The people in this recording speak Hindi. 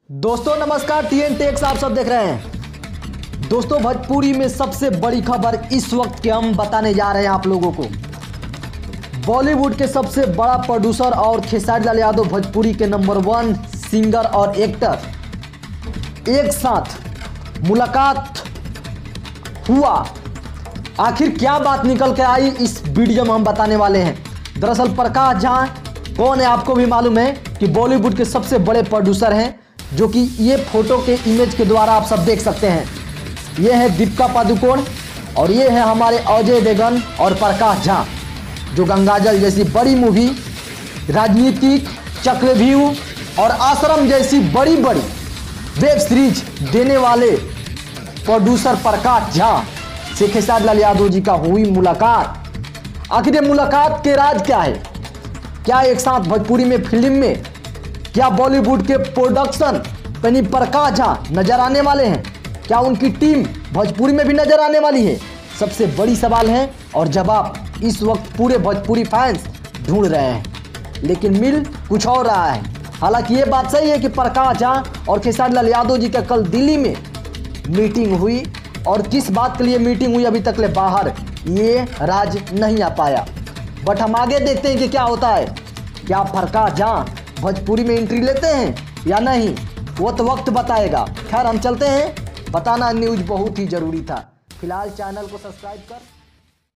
दोस्तों नमस्कार, TN टेक्स आप सब देख रहे हैं। दोस्तों भोजपुरी में सबसे बड़ी खबर इस वक्त के हम बताने जा रहे हैं आप लोगों को। बॉलीवुड के सबसे बड़ा प्रोड्यूसर और खेसारी लाल यादव भोजपुरी के नंबर 1 सिंगर और एक्टर एक साथ मुलाकात हुआ। आखिर क्या बात निकल के आई इस वीडियो में हम बताने वाले हैं। दरअसल प्रकाश झा कौन है आपको भी मालूम है कि बॉलीवुड के सबसे बड़े प्रोड्यूसर हैं, जो कि ये फोटो के इमेज के द्वारा आप सब देख सकते हैं। ये है दीपिका पादुकोण और ये है हमारे अजय देवगन और प्रकाश झा, जो गंगाजल जैसी बड़ी मूवी, राजनीतिक, चक्रव्यूह और आश्रम जैसी बड़ी बड़ी वेब सीरीज देने वाले प्रोड्यूसर प्रकाश झा से खेसारी लाल यादव जी का हुई मुलाकात। आखिर ये मुलाकात के राज क्या है? क्या एक साथ भोजपुरी में फिल्म में क्या बॉलीवुड के प्रोडक्शन यानी प्रकाश झा नजर आने वाले हैं? क्या उनकी टीम भोजपुरी में भी नजर आने वाली है? सबसे बड़ी सवाल है और जवाब इस वक्त पूरे भोजपुरी फैंस ढूंढ रहे हैं, लेकिन मिल कुछ और रहा है। हालांकि ये बात सही है कि प्रकाश झा और खेसारी लाल यादव जी का कल दिल्ली में मीटिंग हुई और किस बात के लिए मीटिंग हुई अभी तक ले बाहर ये राज नहीं आ पाया। बट हम आगे देखते हैं कि क्या होता है। क्या प्रकाश झा भोजपुरी में एंट्री लेते हैं या नहीं, वो तो वक्त बताएगा। खैर हम चलते हैं, बताना न्यूज़ बहुत ही ज़रूरी था। फिलहाल चैनल को सब्सक्राइब कर